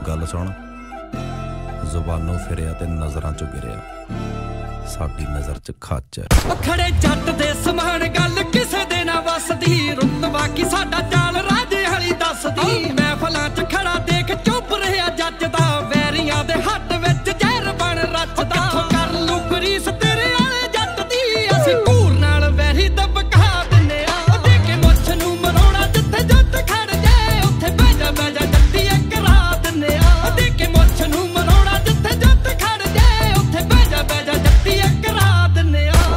गल सुन, जुबानों फिरिया ते नजरां चों गिरिया, साडी नजर च खच है। खड़े जट दे समान गल किसे दे ना वसदी, रुतबा की साडा चाल राजे हली दसदी। महफलां च खड़ा देख चुप रहा जचदा, वैरियां दे हट विच जहर बन रचदा। कर लू गरीस तेरे आले जट दी, असीं घूर नाल वैरी दबका दिन्ने आ। दे के मुੱਛ नूं मरोड़ा जिथे जट खड़ जाए, उत्थे बह जा जट्टी इक रात दिन्ने आ। दे के मुੱਛ नूं मरोड़ा जिथे जट खड़ जाए, उत्थे बह जा जट्टी इक रात दिन्ने आ।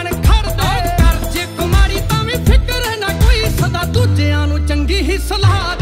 सलाह